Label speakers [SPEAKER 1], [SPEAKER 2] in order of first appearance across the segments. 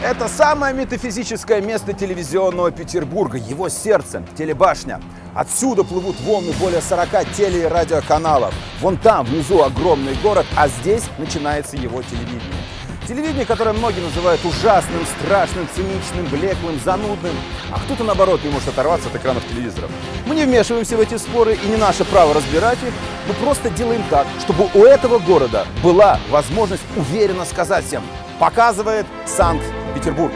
[SPEAKER 1] Это самое метафизическое место телевизионного Петербурга, его сердце, телебашня. Отсюда плывут волны более 40 теле- и радиоканалов. Вон там, внизу, огромный город, а здесь начинается его телевидение. Телевидение, которое многие называют ужасным, страшным, циничным, блеклым, занудным, а кто-то, наоборот, не может оторваться от экранов телевизоров. Мы не вмешиваемся в эти споры, и не наше право разбирать их. Мы просто делаем так, чтобы у этого города была возможность уверенно сказать всем: показывает Санкт-Петербург.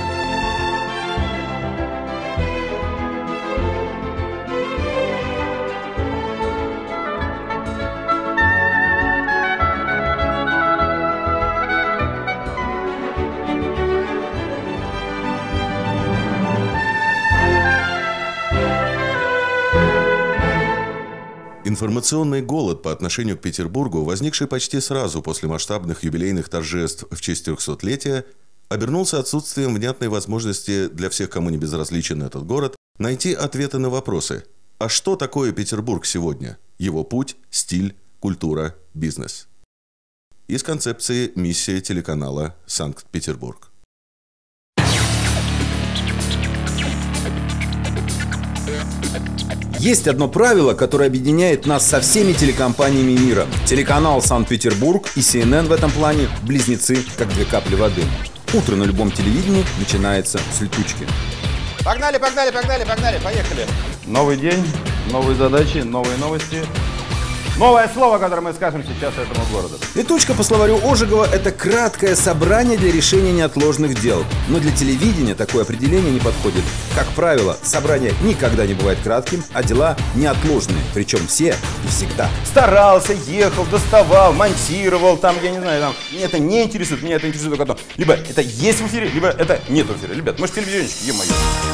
[SPEAKER 2] Информационный голод по отношению к Петербургу, возникший почти сразу после масштабных юбилейных торжеств в честь 300-летия, обернулся отсутствием внятной возможности для всех, кому не безразличен этот город, найти ответы на вопросы: а что такое Петербург сегодня? Его путь, стиль, культура, бизнес. Из концепции «Миссия телеканала Санкт-Петербург».
[SPEAKER 1] Есть одно правило, которое объединяет нас со всеми телекомпаниями мира. Телеканал Санкт-Петербург и CNN в этом плане близнецы, как две капли воды. Утро на любом телевидении начинается с летучки.
[SPEAKER 3] Погнали, погнали, погнали, погнали, поехали.
[SPEAKER 4] Новый день, новые задачи, новые новости. Новое слово, которое мы скажем сейчас этому городу.
[SPEAKER 1] Летучка, по словарю Ожегова, это краткое собрание для решения неотложных дел. Но для телевидения такое определение не подходит. Как правило, собрание никогда не бывает кратким, а дела неотложные. Причем все и всегда.
[SPEAKER 3] Старался, ехал, доставал, монтировал, там, я не знаю, там. Меня это не интересует, меня это интересует только одно. Либо это есть в эфире, либо это нет в эфире. Ребят, мы же телевизионщики, е-мое.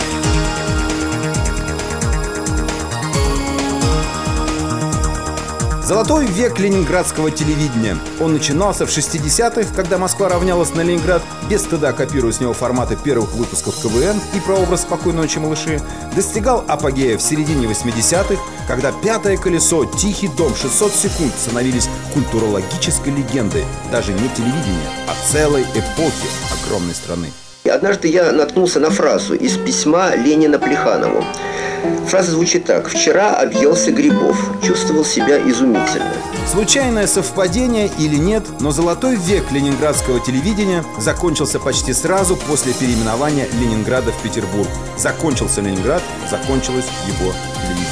[SPEAKER 1] Золотой век ленинградского телевидения. Он начинался в 60-х, когда Москва равнялась на Ленинград, без стыда копируя с него форматы первых выпусков КВН и прообраз «Спокойной ночи, малыши», достигал апогея в середине 80-х, когда «Пятое колесо», «Тихий дом», «600 секунд» становились культурологической легендой даже не телевидения, а целой эпохи огромной страны.
[SPEAKER 5] Однажды я наткнулся на фразу из письма Ленина Плеханову. Фраза звучит так: «Вчера объелся грибов, чувствовал себя изумительно».
[SPEAKER 1] Случайное совпадение или нет, но золотой век ленинградского телевидения закончился почти сразу после переименования Ленинграда в Петербург. Закончился Ленинград, закончилось его телевидение.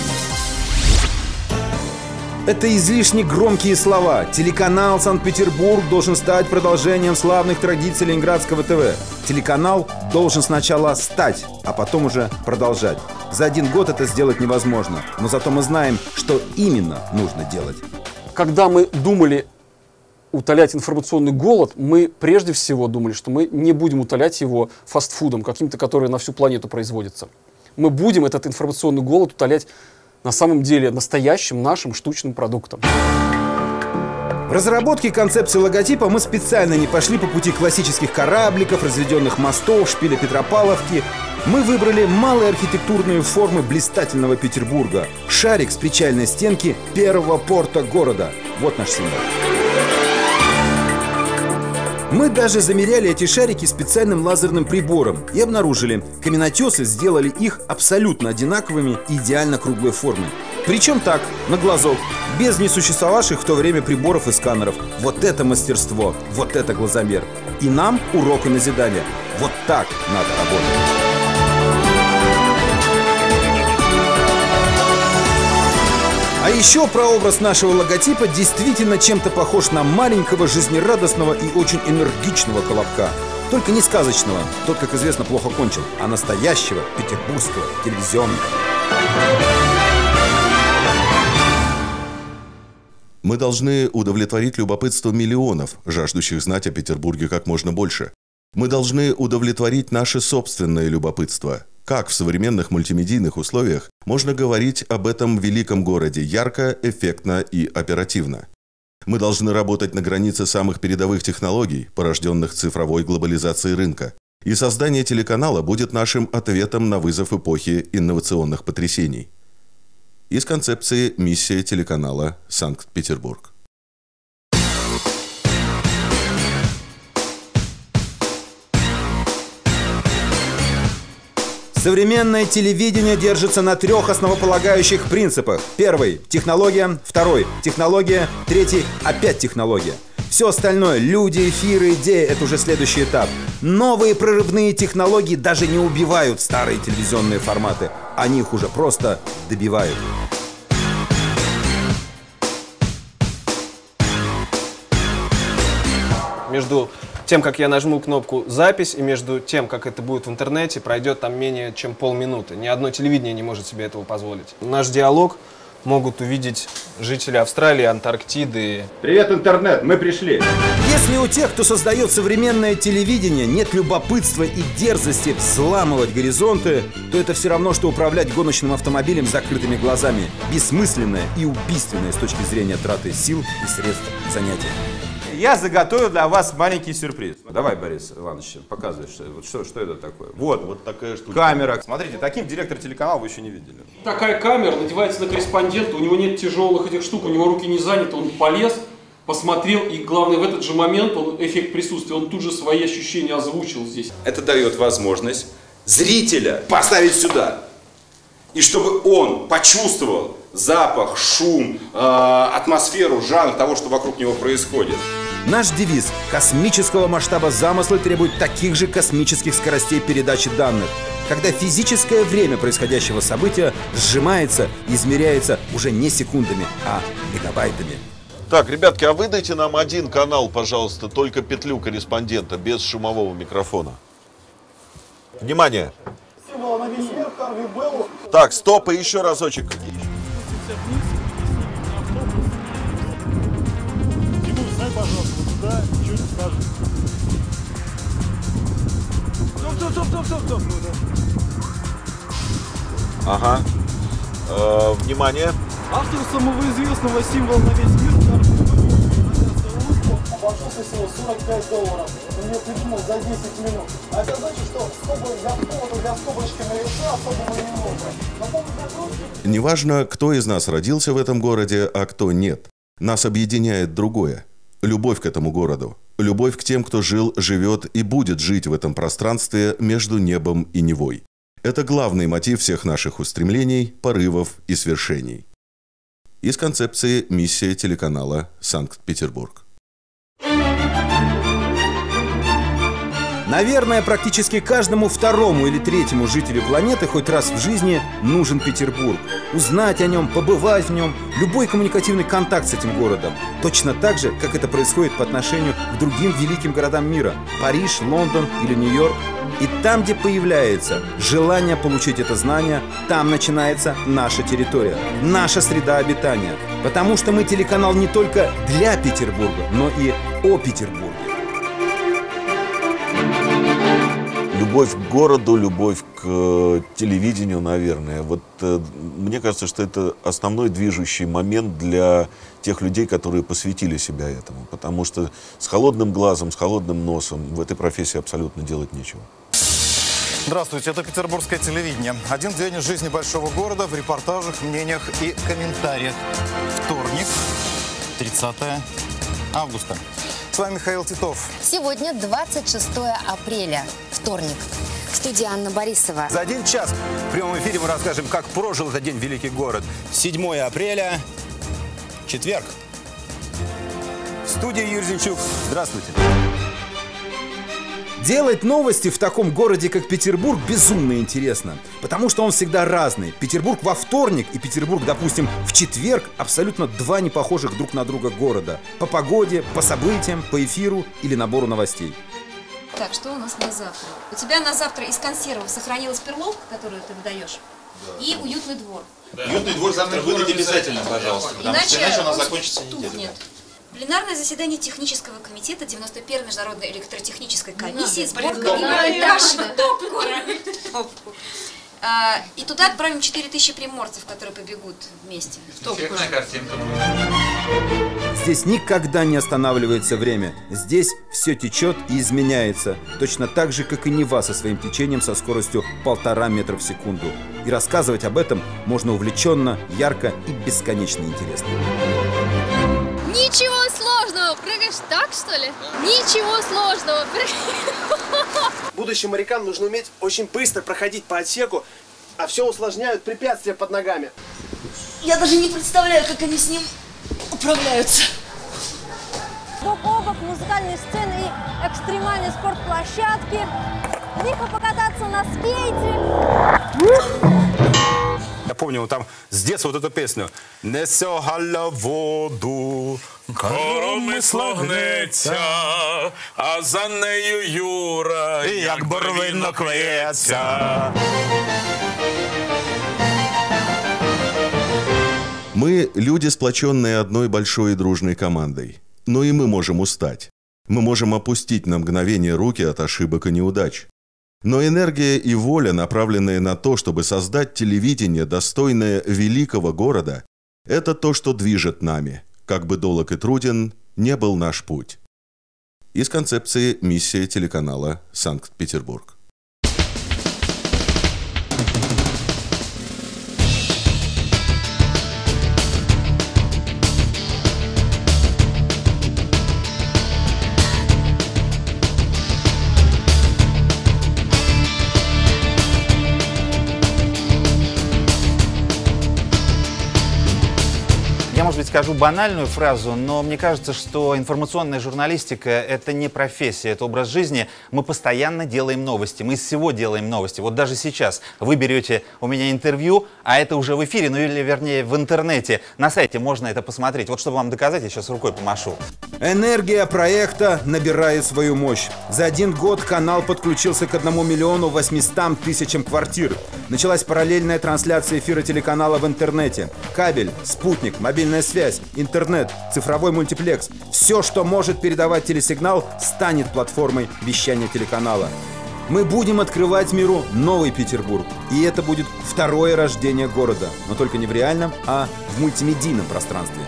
[SPEAKER 1] Это излишне громкие слова. Телеканал Санкт-Петербург должен стать продолжением славных традиций ленинградского ТВ. Телеканал должен сначала стать, а потом уже продолжать. За один год это сделать невозможно, но зато мы знаем, что именно нужно делать.
[SPEAKER 6] Когда мы думали утолять информационный голод, мы прежде всего думали, что мы не будем утолять его фастфудом, каким-то, который на всю планету производится. Мы будем этот информационный голод утолять на самом деле настоящим нашим штучным продуктом.
[SPEAKER 1] В разработке концепции логотипа мы специально не пошли по пути классических корабликов, разведенных мостов, шпиля Петропавловки. Мы выбрали малые архитектурные формы блистательного Петербурга. Шарик с причальной стенки первого порта города. Вот наш символ. Мы даже замеряли эти шарики специальным лазерным прибором и обнаружили, каменотесы сделали их абсолютно одинаковыми и идеально круглой формы. Причем так, на глазок, без несуществовавших в то время приборов и сканеров. Вот это мастерство, вот это глазомер. И нам урок и назидание. Вот так надо работать. А еще прообраз нашего логотипа действительно чем-то похож на маленького, жизнерадостного и очень энергичного колобка. Только не сказочного, тот, как известно, плохо кончил, а настоящего петербургского телевизионного.
[SPEAKER 2] Мы должны удовлетворить любопытство миллионов, жаждущих знать о Петербурге как можно больше. Мы должны удовлетворить наше собственное любопытство. Как в современных мультимедийных условиях можно говорить об этом великом городе ярко, эффектно и оперативно? Мы должны работать на границе самых передовых технологий, порожденных цифровой глобализацией рынка. И создание телеканала будет нашим ответом на вызов эпохи инновационных потрясений. Из концепции «Миссия телеканала Санкт-Петербург».
[SPEAKER 1] Современное телевидение держится на 3 основополагающих принципах. Первый – технология, второй – технология, третий – опять технология. Все остальное – люди, эфиры, идеи – это уже следующий этап. Новые прорывные технологии даже не убивают старые телевизионные форматы. Они их уже просто добивают.
[SPEAKER 7] Между тем, как я нажму кнопку «Запись», и между тем, как это будет в интернете, пройдет там менее чем полминуты. Ни одно телевидение не может себе этого позволить. Наш диалог могут увидеть жители Австралии, Антарктиды.
[SPEAKER 3] Привет, интернет, мы пришли.
[SPEAKER 1] Если у тех, кто создает современное телевидение, нет любопытства и дерзости взламывать горизонты, то это все равно, что управлять гоночным автомобилем с закрытыми глазами. Бессмысленное и убийственное с точки зрения траты сил и средств занятия.
[SPEAKER 3] Я заготовил для вас маленький сюрприз. Давай, Борис Иванович, показывай, что это такое. Вот
[SPEAKER 2] такая штука.
[SPEAKER 3] Камера. Смотрите, таким директор телеканала вы еще не видели.
[SPEAKER 6] Такая камера надевается на корреспондента, у него нет тяжелых этих штук, у него руки не заняты, он полез, посмотрел, и главное, в этот же момент, эффект присутствия, он тут же свои ощущения озвучил здесь.
[SPEAKER 3] Это дает возможность зрителя поставить сюда. И чтобы он почувствовал запах, шум, атмосферу, жанр того, что вокруг него происходит.
[SPEAKER 1] Наш девиз космического масштаба замысла требует таких же космических скоростей передачи данных, когда физическое время происходящего события сжимается и измеряется уже не секундами, а мегабайтами.
[SPEAKER 2] Так, ребятки, а выдайте нам один канал, пожалуйста, только петлю корреспондента, без шумового микрофона. Внимание! Так, стоп, и еще разочек.
[SPEAKER 8] Пожалуйста, туда, ничего не скажешь. Стоп.
[SPEAKER 2] Ага. Внимание.
[SPEAKER 8] Автор самого известного символа на весь мир обошелся всего $45. Он ее придумал за 10 минут. А это значит, что для скобочками лица особого не нужно.
[SPEAKER 2] Неважно, кто из нас родился в этом городе, а кто нет. Нас объединяет другое. Любовь к этому городу. Любовь к тем, кто жил, живет и будет жить в этом пространстве между небом и Невой. Это главный мотив всех наших устремлений, порывов и свершений. Из концепции «Миссия телеканала Санкт-Петербург».
[SPEAKER 1] Наверное, практически каждому второму или третьему жителю планеты хоть раз в жизни нужен Петербург. Узнать о нем, побывать в нем, любой коммуникативный контакт с этим городом. Точно так же, как это происходит по отношению к другим великим городам мира. Париж, Лондон или Нью-Йорк. И там, где появляется желание получить это знание, там начинается наша территория, наша среда обитания. Потому что мы телеканал не только для Петербурга, но и о Петербурге.
[SPEAKER 2] Любовь к городу, любовь к телевидению, наверное. Вот мне кажется, что это основной движущий момент для тех людей, которые посвятили себя этому. Потому что с холодным глазом, с холодным носом в этой профессии абсолютно делать нечего.
[SPEAKER 9] Здравствуйте, это петербургское телевидение. Один день из жизни большого города в репортажах, мнениях и комментариях. Вторник, 30 августа. С вами Михаил Титов.
[SPEAKER 10] Сегодня 26 апреля, вторник. В студии Анна Борисова.
[SPEAKER 11] За 1 час в прямом эфире мы расскажем, как прожил этот день великий город. 7 апреля, четверг. В студии Юрий Зинчук. Здравствуйте.
[SPEAKER 1] Делать новости в таком городе, как Петербург, безумно интересно, потому что он всегда разный. Петербург во вторник и Петербург, допустим, в четверг – абсолютно два непохожих друг на друга города. По погоде, по событиям, по эфиру или набору новостей.
[SPEAKER 12] Так, что у нас на завтра? У тебя на завтра из консервов сохранилась перловка, которую ты выдаешь, и уютный двор.
[SPEAKER 13] Да. Уютный двор завтра выдать обязательно, пожалуйста, потому что иначе у нас закончится неделя.
[SPEAKER 12] Пленарное заседание технического комитета 91-й международной электротехнической комиссии. И туда отправим 4000 приморцев, которые побегут вместе.
[SPEAKER 13] Эффектная картинка.
[SPEAKER 1] Здесь никогда не останавливается время. Здесь все течет и изменяется. Точно так же, как и Нева со своим течением со скоростью 1,5 метра в секунду. И рассказывать об этом можно увлеченно, ярко и бесконечно интересно.
[SPEAKER 14] Ничего сложного! Прыгаешь так, что ли? Ничего сложного! Будущим морякам нужно уметь очень быстро проходить по отсеку, а все усложняют препятствия под ногами.
[SPEAKER 15] Я даже не представляю, как они с ним управляются.
[SPEAKER 16] Бок о бок музыкальные сцены и экстремальные спортплощадки. Лихо покататься на скейте.
[SPEAKER 11] Я помню, там с детства вот эту песню. «Несе галя воду, коромисло гнеться, а за нею Юра, як боровинок квеється».
[SPEAKER 2] Мы – люди, сплоченные одной большой и дружной командой. Но и мы можем устать. Мы можем опустить на мгновение руки от ошибок и неудач. Но энергия и воля, направленные на то, чтобы создать телевидение, достойное великого города, это то, что движет нами, как бы долог и труден не был наш путь. Из концепции «Миссия телеканала Санкт-Петербург».
[SPEAKER 9] Я, может быть, скажу банальную фразу, но мне кажется, что информационная журналистика – это не профессия, это образ жизни. Мы постоянно делаем новости, мы из всего делаем новости. Вот даже сейчас вы берете у меня интервью, а это уже в эфире, ну или, вернее, в интернете. На сайте можно это посмотреть. Вот чтобы вам доказать, я сейчас рукой помашу.
[SPEAKER 1] Энергия проекта набирает свою мощь. За один год канал подключился к 1 800 000 квартир. Началась параллельная трансляция эфира телеканала в интернете. Кабель, спутник, мобильная связь, интернет, цифровой мультиплекс. Все, что может передавать телесигнал, станет платформой вещания телеканала. Мы будем открывать миру новый Петербург. И это будет второе рождение города. Но только не в реальном, а в мультимедийном пространстве.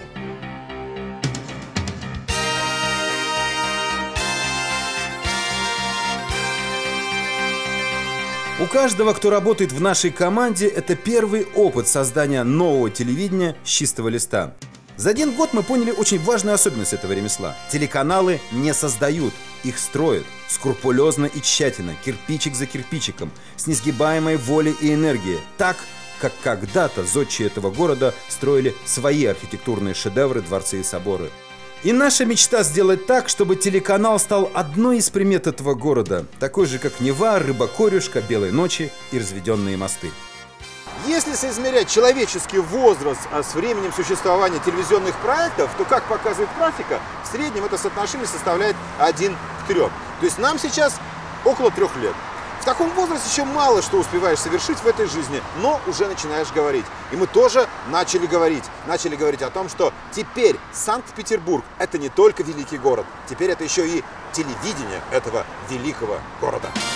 [SPEAKER 1] У каждого, кто работает в нашей команде, это первый опыт создания нового телевидения с чистого листа. За один год мы поняли очень важную особенность этого ремесла. Телеканалы не создают, их строят. Скрупулезно и тщательно, кирпичик за кирпичиком, с несгибаемой волей и энергией. Так, как когда-то зодчие этого города строили свои архитектурные шедевры, дворцы и соборы. И наша мечта сделать так, чтобы телеканал стал одной из примет этого города, такой же, как Нева, Рыба-Корюшка, Белые ночи и разведенные мосты.
[SPEAKER 17] Если соизмерять человеческий возраст с временем существования телевизионных проектов, то, как показывает практика, в среднем это соотношение составляет 1 к 3. То есть нам сейчас около 3 лет. В таком возрасте еще мало что успеваешь совершить в этой жизни, но уже начинаешь говорить. И мы тоже начали говорить о том, что теперь Санкт-Петербург – это не только великий город, теперь это еще и телевидение этого великого города.